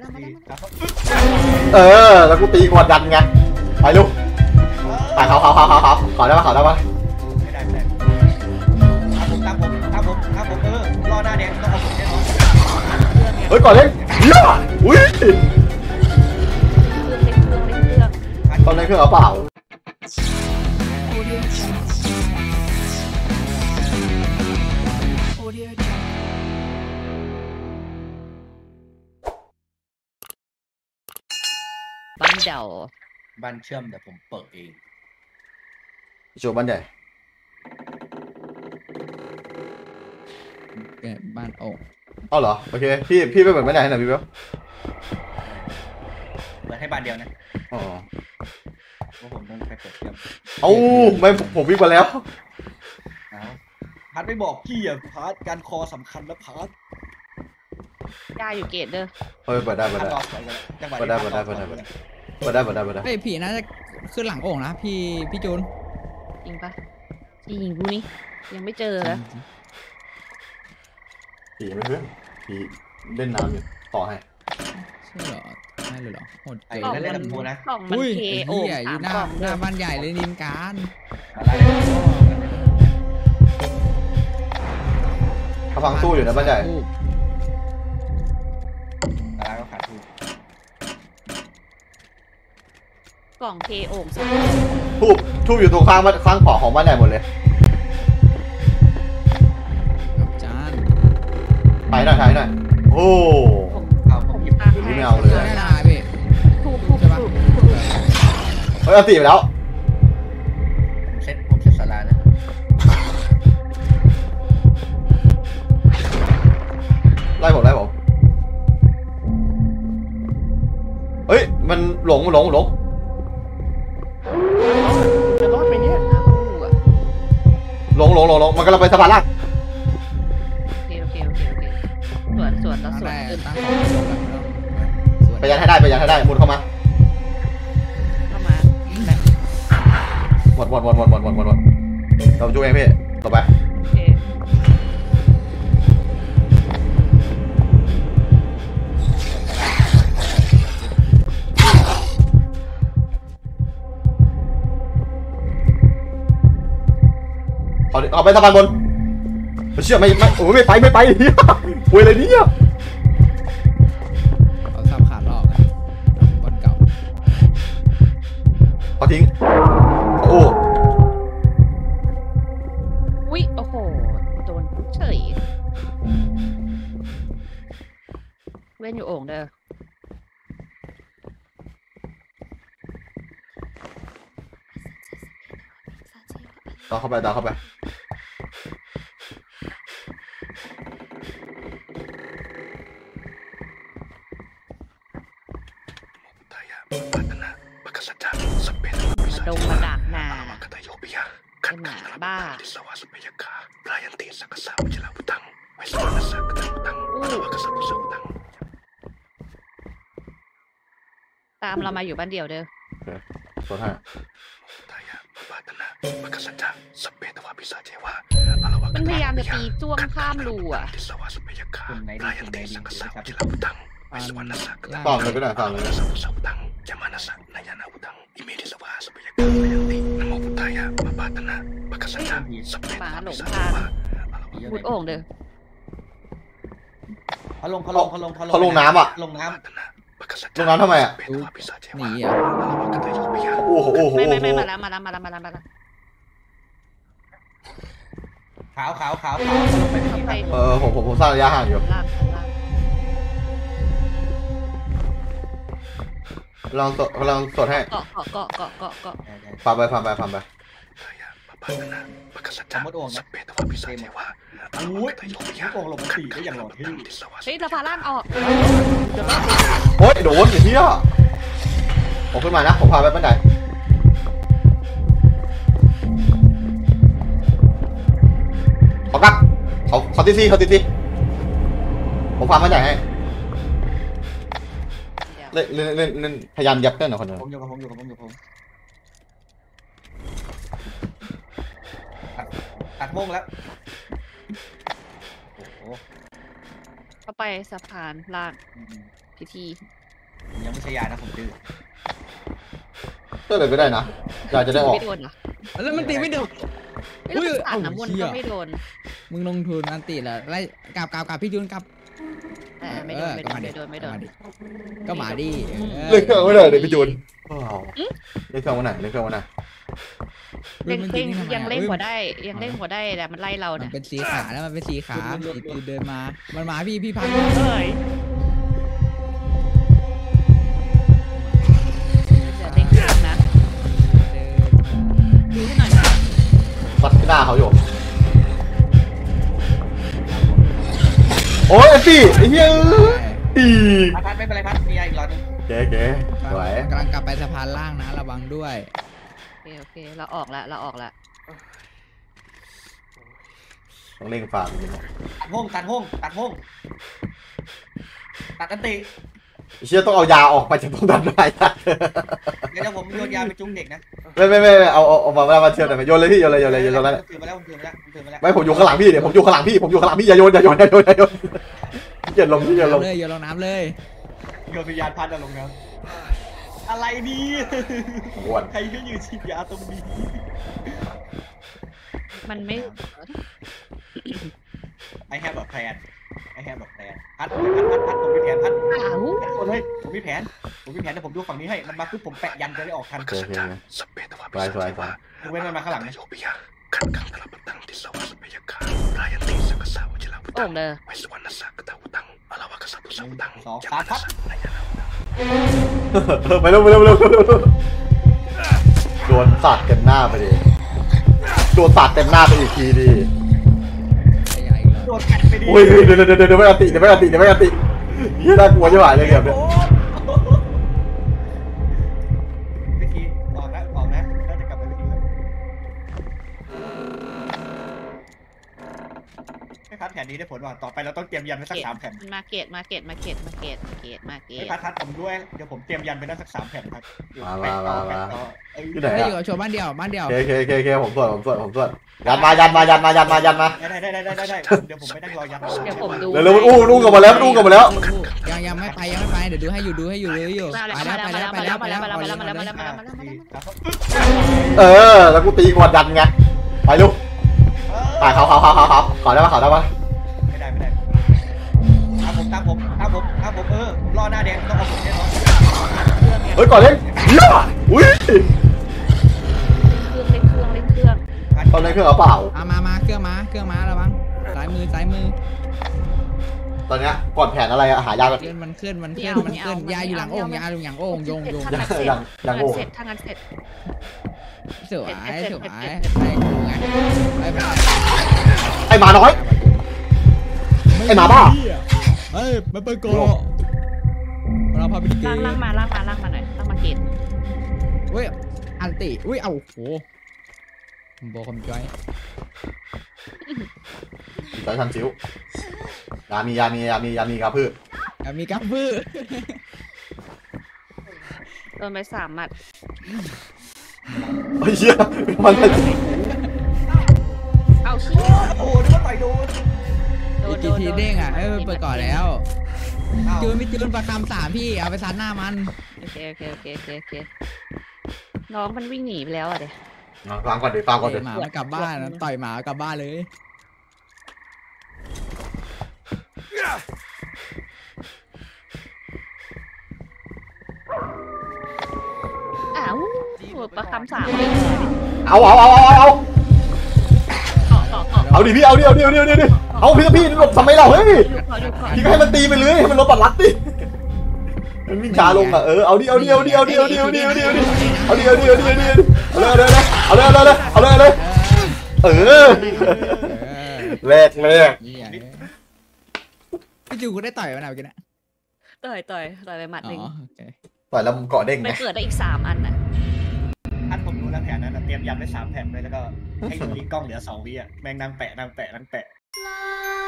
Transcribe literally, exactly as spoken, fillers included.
เออแล้วกูตีกดดันไงไปลูกไปเขาเขาเขาเขาเขาขอได้ปะขอได้ปะไม่ได้ไม่ได้ตามผมตามผมตามผมตามผมเออรอหน้าแดงต้องเอาผมแน่นอนเฮ้ยก่อนเล่นเฮียอุ้ยตอนเล่นเครื่องเอาเปล่าบ้านเดี่ยวบ้านเชื่อมเดี๋ยวผมเปิดเองโจบ้านใหญ่เกิดบ้านโอ่งอ๋อเหรอโอเคพี่พี่ไปเปิดบ้านใหญ่ให้หน่อยพี่เบลเปิดให้บ้านเดียวนะอ๋อเพราะผมต้องไปเปิดเชื่อมเอ้าไม่ผมวิ่งมาแล้วเอาพัดไม่บอกพี่อ่ะพัดการคอสำคัญนะพัดยาอยู่เกตเด้อเฮ้ยเปิดได้เปิดได้เปิดได้เปิดได้เปิดได้เปิดได้เปิดได้เปิดได้เปิดได้เฮ้ยผีน่าจะขึ้นหลังโอ่งนะพี่พี่จูนจริงปะจริงกูนี่ยังไม่เจอเลยผีไม่เพื่อนผีเล่นน้ำอยู่ต่อให้ใช่เหรอใช่เลยเหรอโหดเก๋แล้วเล่นกับกูนะกล่องมันเคโอ่งสามกล่องหน้าบ้านใหญ่เลยนินการเขาฟังสู้อยู่นะบ้านใหญ่อะไรก็ขาดทุนกล่องเคโอ่งทูบทูบอยู่ตรงข้างบ้านข้างขวาของบ้านใหญ่หมดเลยจานไปหน่อยไปหน่อยโอ้เอาผมหยิบหรือไม่เอาเลยได้ได้พี่ทูบทูบใช่ปะเฮ้ยเอาตีไปแล้วเซ็ตผมเซ็ตสารานะไล่ผมไล่ผมเฮ้ยมันหลงหลงหลงจะรอดไปเนี่ยหลงหลงหลงหลงมันกำลังไปสะพานล่างโอเคโอเคโอเคโอเคสวนสวนแล้วสวนไปยันให้ได้ไปยันให้ได้มุดเข้ามาเข้ามาหมดหมดหมดหมดหมดหมดหมดหมดเราจูเองพี่ต่อไปโอเคเอาเอาไปสะพานบนเชื่อไม่ไม่โอ้ไม่ไปไม่ไปเฮียคุยอะไรเนี่ยเอาซ้ำขาดรอบบอลเก่าพอทิ้งโอ้อุ๊ยโอ้โหโดนเฉยเว้นอยู่โอ่งเด้อต่อเข้าไปต่อเข้าไปมาดงมาดักหนาเป็นหมาบ้าตามเรามาอยู่บ้านเดียวเด้อโอเคมันพยายามจะตีจ้วงข้ามรูอ่ะคุณไหนดีคุณไหนดีครับต่อเลยก็ได้ต่อเลยหมาหลงทางมุดโอ่งเด้อเขาลงเขาลงเขาลงเขาลงน้ำอ่ะลงน้ำลงน้ำทำไมอ่ะหนีอ่ะโอ้โหโอ้โหไม่ไม่ไม่มาแล้วมาแล้วมาแล้วมาแล้วมาแล้วขาวขาวขาวเออผมผมผมสร้างระยะห่างอยู่ลองสดลองสดให้เกาะเกาะเกาะเกาะเกาะเกาะฟาร์มไปฟาร์มไปฟาร์มไปมดโอ่งนะอุ้ยมดโอ่งลงสี่ได้อย่างหล่อที่เฮ้ยสะพานล่างออกโอ๊ยโดนอย่างนี้อ่ะผมขึ้นมานะผมพาไปบ้านไหนเขากักเขาเขาตีซี่เขาตีซี่ผมพาบ้านใหญ่ให้เล่นเล่นเล่นเล่นพยายามยับเต้นหน่อยคนนึงผมอยู่กับผมอยู่กับผมอยู่กับผมตัดโมงแล้วเข้าไปสะพานล่างพิธีผมยังไม่ใช่ยานะผมดื้อก็เลยไม่ได้นะอยากจะได้ออกไม่โดนเหรอแล้วมันตีไม่โดนไม่ต้องสาดน้ำมนต์ก็ไม่โดนมึงลงทุนอันติแล้วไล่กลับกลับกลับพี่จูนกลับเออไม่โดนไม่โดนไม่โดนไม่โดนก็มาดิเล่นเครื่องไม่ได้เลยพี่จูนเล่นเครื่องวันไหนเล่นเครื่องวันไหนเล่นเล่นยังเล่นหัวได้ยังเล่นหัวได้แต่มันไล่เรามันเนี่ยเป็นสีขาแล้วมันเป็นสีขาตีเดินมา มันมาพี่พี่พันเอ้ยเดี๋ยวเล่นเครื่องนะดูให้หน่อยนะซัดหน้าเขาอยู่โอ้ยไอ้พี่ไอ้เหี้ยอีพัดพัดไม่เป็นไรพัดมียาอีกหลอดนึงเก๋เก๋สวยกำลังกลับไปสะพานล่างนะระวังด้วยโอเคโอเคเราออกแล้วเราออกแล้วต้องเล่งฝากจริงตัดห้องตัดห้องตัดห้องตัดอันติๆเชี่ยต้องเอายาออกไปจากตรงนั้นได้เดี๋ยวผมโยนยาไปจุ้งเด็กนะไม่ไม่ไม่เอาเอาเอามามาเชื่อหน่อยโยนเลยพี่โยนเลยโยนเลยโยนเลยถือมาแล้วผมถือมาแล้วผมถือมาแล้วไม่ผมอยู่ข้างหลังพี่เนี่ยผมอยู่ข้างหลังพี่ผมอยู่ข้างหลังพี่อย่าโยนอย่าโยนอย่าโยนอย่าโยนอย่าลงพี่อย่าลงเลยโยนลงน้ำเลยโยนวิญญาณพัดลงน้ำอะไรนี่อ้วนใครก็ยืนฉีดยาตรงนี้มันไม่ไอแฮปแบบแพนไอแฮปแบบแพนพัดพัดพัดพัดผมมีแผนพัดอ้าวคนเฮ้ยผมมีแผนผมมีแผนแต่ผมดูฝั่งนี้ให้มันมาปุ๊บผมแปะยันจะได้ออกทันโอเคโอเคสวยสวยสวยดูเว้นมันมาข้างหลังนะโอ่งเลยสองสามพัดไปเร็วไปเร็วไปเร็วโดนสาดเต็มหน้าไปดิโดนสาดเต็มหน้าไปอีกทีดิใหญ่เลยโดนกัดไปดีโอ้ยเดี๋ยวเดี๋ยวเดี๋ยวเดี๋ยวไม่อติเดี๋ยวไม่อติเดี๋ยวไม่อติยี่น่ากลัวจะหายเลยเกี่ยวเนี่ยวิธีออกนะออกนะน่าจะกลับไปวิธีเลยไม่พัดแผนนี้ได้ผลว่ะต่อไปเราต้องเตรียมยันไว้สักสามแผ่นมาเกตมาเกตมาเกตมาเกตมาเกตมาเกไม่ตพัดพัดผมด้วยเดี๋ยวผมเตรียมยันไปได้สักสามแผ่นครับมามามามาที่ไหนไม่อะอยู่กับโชว์บ้านเดียวบ้านเดียวเคเคเคเคผมสวดผมสวดผมสวดยันมายันมายันมายันมายันมาได้ได้ได้ได้ได้ได้เดี๋ยวผมไปนั่งรอยันเดี๋ยวผมดูเร็วเร็วอู้อู้กลับมาแล้วอู้กลับมาแล้วยังยังไม่ไปยังไม่ไปเดี๋ยวดูให้อยู่ดูให้อยู่ดูให้อยู่มาไปแล้วแล้วมาไปแล้แล้ว วไปมาแล้แล้ว วไปมาแล้แล้ว วไปมาแล้แล้ว วมาแล้วมาแล้วมาแล้วมาแล้วมาแล้วเออแล้วกูตีก่อนดันไงไปลูกตายเขาเขาเขาเขาเขาขอได้ปะขอได้ปะไม่ได้ไม่ได้ตามผมตามผมตามผมตามผมเออผมรอหน้าแดงต้องเอาผมแน่นอนเฮ้ยก่อนเล่นเยอะอุ้ยเครื่องเล่นเครื่องเล่นเครื่องตอนเล่นเครื่องเอาเปล่ามามามาเครื่องมาเครื่องมาระวังซ้ายมือซ้ายมือตอนเนี้ยก่อนแผนอะไรอะหายาก่อนเคลื่อนมันเคลื่อนมันเคลื่อนมันเคลื่อนยาอยู่หลังโอ่งยาอยู่หลังโอ่งโยงโยงถ้างั้นเสร็จยังยังโง่เสร็จถ้างั้นเสร็จสวยสวยไอ้กูไงไปไปไอ้หมาน้อย ไอ้หมาบ้าเฮ้ยมาเปิดโกเราพาไปเกล่างมล่างมาล่างมาล่างมาหน่อยล่างมาเกตเฮ้ยอันติอุ้ยเอาโหโบคอมจอยสายชันซิวยามียามียามียามีกระพือมีกัฟเฟอร์โดนไปสามหมัดโอ้ยเชี่ยมันเลยเอาชี้โอ้โหนึกว่าต่อยโดนโดนโดจีนทีเด้งอ่ะเอ้ยเปิดก่อนแล้วจูนไม่จูนประคำสามพี่เอาไปซัดหน้ามันโอเคโอเคโอเคโอเคโอเคน้องมันวิ่งหนีไปแล้วอ่ะเดี๋ยวฟังก่อนดิฟังก่อนดิหมามันกลับบ้านต่อยหมากลับบ้านเลยอ้าวประคำสามเอาเอาเอาเอาเอาต่อต่อต่อเอาดิพี่เอาดิเอาดิเอาดิเอาดิเอาพี่พี่หลบทำไมเราเฮ้ยอยู่ก่อนอยู่ก่อนพี่ก็ให้มันตีไปเลยให้มันลดปัดรัดดิมันวิ่งช้าลงอ่ะเออเอาดิเอาดิเอาดิเอาดิเอาดิเอาดิเอาดิเอาดิเอาดิเอาดิเอาดิเอาดิเอาดิเอาเลยเอาเลยเอาเลยเอาเลยเอาเลยเออแรกแรกพี่จูกูได้ต่อยมันเอากินนะต่อยต่อยต่อยไปหมัดหนึ่งอ๋อโอเคปล่อยแล้วเกาะเด้งไปไงเกิดได้อีกสามอันน่ะท่านผมรู้แล้วแผนนั้นนะเตรียมยันไว้สามแผ่นเลยแล้วก็ให้ดูลิงกล้องเหลือสองวิอ่ะแม่งนั่งแปะนั่งแปะนั่งแปะลา